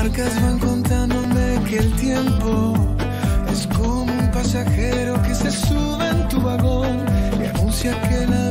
marcas van contándome que el tiempo es como un pasajero que se sube en tu vagón y anuncia que la